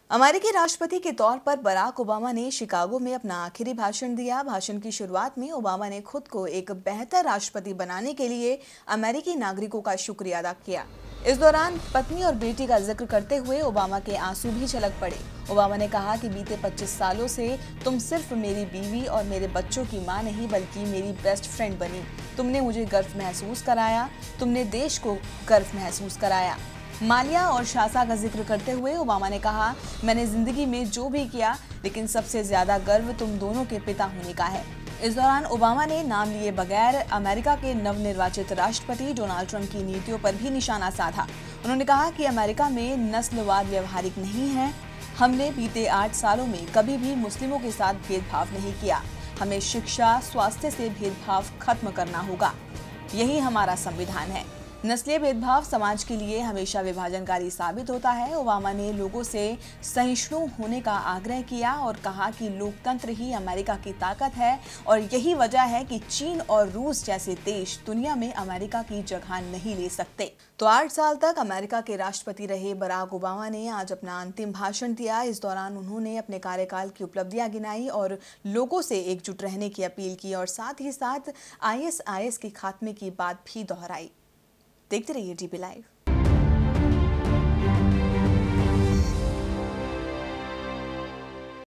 अमेरिकी राष्ट्रपति के तौर पर बराक ओबामा ने शिकागो में अपना आखिरी भाषण दिया। भाषण की शुरुआत में ओबामा ने खुद को एक बेहतर राष्ट्रपति बनाने के लिए अमेरिकी नागरिकों का शुक्रिया अदा किया। इस दौरान पत्नी और बेटी का जिक्र करते हुए ओबामा के आंसू भी छलक पड़े। ओबामा ने कहा कि बीते 25 सालों से तुम सिर्फ मेरी बीवी और मेरे बच्चों की मां नहीं बल्कि मेरी बेस्ट फ्रेंड बनी। तुमने मुझे गर्व महसूस कराया, तुमने देश को गर्व महसूस कराया। मालिया और शासा का जिक्र करते हुए ओबामा ने कहा, मैंने जिंदगी में जो भी किया लेकिन सबसे ज्यादा गर्व तुम दोनों के पिता होने का है। इस दौरान ओबामा ने नाम लिए बगैर अमेरिका के नवनिर्वाचित राष्ट्रपति डोनाल्ड ट्रंप की नीतियों पर भी निशाना साधा। उन्होंने कहा कि अमेरिका में नस्लवाद व्यवहारिक नहीं है। हमने बीते 8 सालों में कभी भी मुस्लिमों के साथ भेदभाव नहीं किया। हमें शिक्षा, स्वास्थ्य से भेदभाव खत्म करना होगा। यही हमारा संविधान है। नस्लीय भेदभाव समाज के लिए हमेशा विभाजनकारी साबित होता है। ओबामा ने लोगों से सहिष्णु होने का आग्रह किया और कहा कि लोकतंत्र ही अमेरिका की ताकत है और यही वजह है कि चीन और रूस जैसे देश दुनिया में अमेरिका की जगह नहीं ले सकते। तो 8 साल तक अमेरिका के राष्ट्रपति रहे बराक ओबामा ने आज अपना अंतिम भाषण दिया। इस दौरान उन्होंने अपने कार्यकाल की उपलब्धियां गिनाई और लोगों से एकजुट रहने की अपील की और साथ ही साथ ISIS के खात्मे की बात भी दोहराई। देखते रहिए DP लाइव।